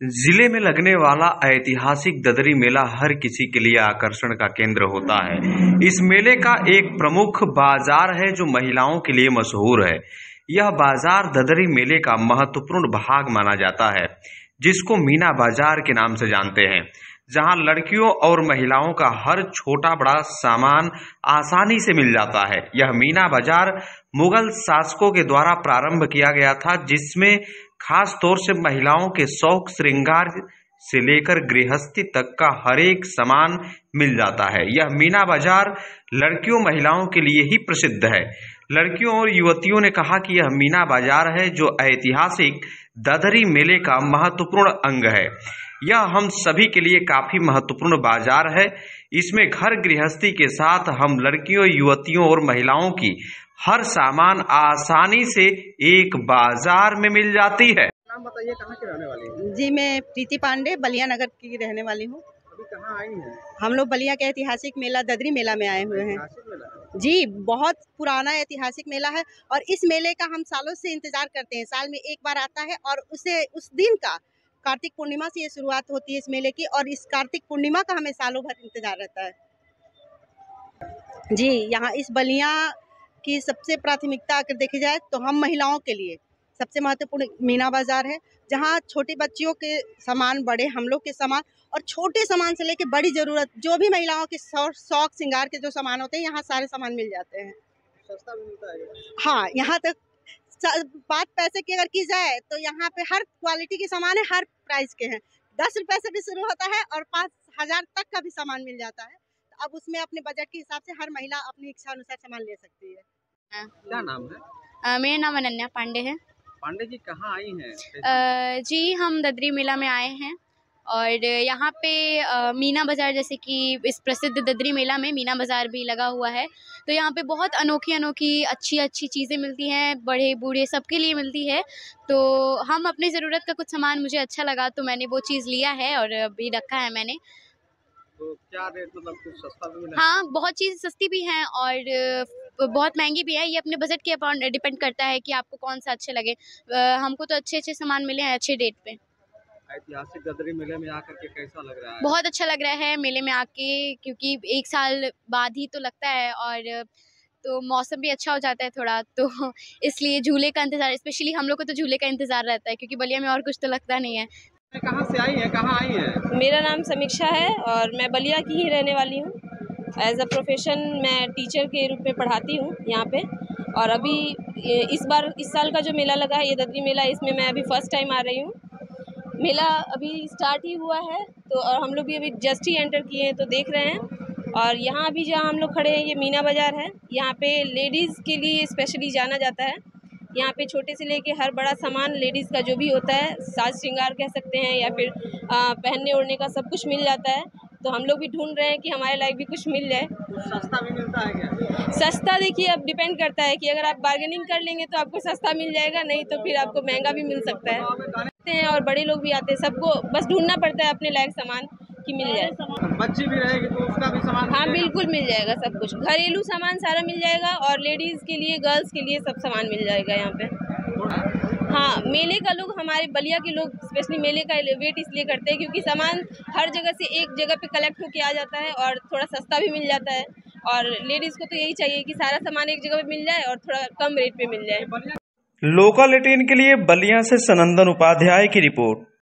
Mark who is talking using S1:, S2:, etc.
S1: जिले में लगने वाला ऐतिहासिक ददरी मेला हर किसी के लिए आकर्षण का केंद्र होता है। इस मेले का एक प्रमुख बाजार है जो महिलाओं के लिए मशहूर है। यह बाजार ददरी मेले का महत्वपूर्ण भाग माना जाता है, जिसको मीना बाजार के नाम से जानते हैं, जहां लड़कियों और महिलाओं का हर छोटा बड़ा सामान आसानी से मिल जाता है। यह मीना बाजार मुगल शासकों के द्वारा प्रारंभ किया गया था, जिसमें खास तौर से महिलाओं के शौक श्रृंगार से लेकर गृहस्थी तक का हर एक सामान मिल जाता है। यह मीना बाजार लड़कियों महिलाओं के लिए ही प्रसिद्ध है। लड़कियों और युवतियों ने कहा कि यह मीना बाजार है जो ऐतिहासिक ददरी मेले का महत्वपूर्ण अंग है। यह हम सभी के लिए काफी महत्वपूर्ण बाजार है। इसमें घर गृहस्थी के साथ हम लड़कियों, युवतियों और महिलाओं की हर सामान आसानी से एक बाजार में मिल जाती है।
S2: नाम बताइए, कहाँ के रहने वाली हैं?
S3: जी, मैं प्रीति पांडे बलिया नगर की रहने वाली हूँ।
S2: अभी कहाँ आई हैं?
S3: हम लोग बलिया के ऐतिहासिक मेला ददरी मेला में आए हुए हैं।
S2: ऐतिहासिक मेला है?
S3: जी, बहुत पुराना ऐतिहासिक मेला है और इस मेले का हम सालों से इंतजार करते हैं। साल में एक बार आता है और उस दिन का कार्तिक पूर्णिमा से ये शुरुआत होती है इस मेले की, और इस कार्तिक पूर्णिमा का हमें सालों भर इंतजार रहता है। जी, यहाँ इस बलिया की सबसे प्राथमिकता अगर देखी जाए तो हम महिलाओं के लिए सबसे महत्वपूर्ण मीना बाजार है, जहाँ छोटी बच्चियों के सामान, बड़े हम लोग के सामान और छोटे सामान से लेके बड़ी जरूरत जो भी महिलाओं के शौक श्रृंगार के जो सामान होते हैं, यहाँ सारे सामान मिल जाते हैं।
S2: सस्ता भी मिलता है?
S3: हाँ, यहाँ तक बात पैसे की अगर की जाए तो यहाँ पे हर क्वालिटी के सामान है, हर प्राइस के हैं। 10 रुपए से भी शुरू होता है और 5,000 तक का भी सामान मिल जाता है। तो अब उसमें अपने बजट के हिसाब से हर महिला अपनी इच्छा अनुसार सामान ले सकती है।
S2: क्या नाम है?
S4: मेरा नाम अनन्या पांडे है।
S2: पांडे जी, कहाँ आई हैं?
S4: जी, हम ददरी मेला में आए हैं और यहाँ पे मीना बाज़ार, जैसे कि इस प्रसिद्ध ददरी मेला में मीना बाज़ार भी लगा हुआ है, तो यहाँ पे बहुत अनोखी अच्छी चीज़ें मिलती हैं, बड़े बूढ़े सबके लिए मिलती है। तो हम अपनी ज़रूरत का कुछ सामान मुझे अच्छा लगा तो मैंने वो चीज़ लिया है और अभी रखा है मैंने।
S2: तो क्या रेट, मतलब कुछ सस्ता भी मिला?
S4: हाँ, बहुत चीज़ सस्ती भी हैं और बहुत महंगी भी है। ये अपने बजट के अपॉन डिपेंड करता है कि आपको कौन सा अच्छे लगे। हमको तो अच्छे सामान मिले हैं अच्छे रेट पे।
S2: ऐतिहासिक ददरी मेले में आकर के कैसा लग रहा है?
S4: बहुत अच्छा लग रहा है मेले में आके, क्योंकि 1 साल बाद ही तो लगता है और तो मौसम भी अच्छा हो जाता है थोड़ा, तो इसलिए झूले का इंतज़ार, स्पेशली हम लोग को तो झूले का इंतज़ार रहता है, क्योंकि बलिया में और कुछ तो लगता नहीं है।
S2: कहाँ से आई हैं, कहाँ आई हैं?
S5: मेरा नाम समीक्षा है और मैं बलिया की ही रहने वाली हूँ। एज अ प्रोफेशन मैं टीचर के रूप में पढ़ाती हूँ यहाँ पे। और अभी इस साल का जो मेला लगा है, ये ददरी मेला, इसमें मैं अभी फर्स्ट टाइम आ रही हूँ। मेला अभी स्टार्ट ही हुआ है, तो और हम लोग भी अभी जस्ट ही एंटर किए हैं, तो देख रहे हैं। और यहाँ अभी जहाँ हम लोग खड़े हैं, ये मीना बाज़ार है। यहाँ पे लेडीज़ के लिए स्पेशली जाना जाता है। यहाँ पे छोटे से लेके हर बड़ा सामान लेडीज़ का जो भी होता है, साज श्रृंगार कह सकते हैं या फिर पहनने ओढ़ने का, सब कुछ मिल जाता है। तो हम लोग भी ढूंढ रहे हैं कि हमारे लायक भी कुछ मिल जाए।
S2: सस्ता भी मिलता है क्या?
S5: सस्ता देखिए, अब डिपेंड करता है कि अगर आप बार्गेनिंग कर लेंगे तो आपको सस्ता मिल जाएगा, नहीं तो फिर आपको महंगा भी मिल सकता है। और बड़े लोग भी आते हैं, सबको बस ढूंढना पड़ता है अपने लायक सामान कि मिल जाए।
S2: बच्ची भी रहेगी तो उसका भी सामान?
S5: हाँ, बिल्कुल मिल जाएगा, सब कुछ घरेलू सामान सारा मिल जाएगा और लेडीज़ के लिए, गर्ल्स के लिए सब सामान मिल जाएगा यहाँ पे। हाँ, मेले का लोग, हमारे बलिया के लोग स्पेशली मेले का वेट इसलिए करते हैं क्योंकि सामान हर जगह से एक जगह पे कलेक्ट होके आ जाता है और थोड़ा सस्ता भी मिल जाता है। और लेडीज़ को तो यही चाहिए कि सारा सामान एक जगह पे मिल जाए और थोड़ा कम रेट पे मिल जाए।
S1: लोकल 18 के लिए बलिया से सनंदन उपाध्याय की रिपोर्ट।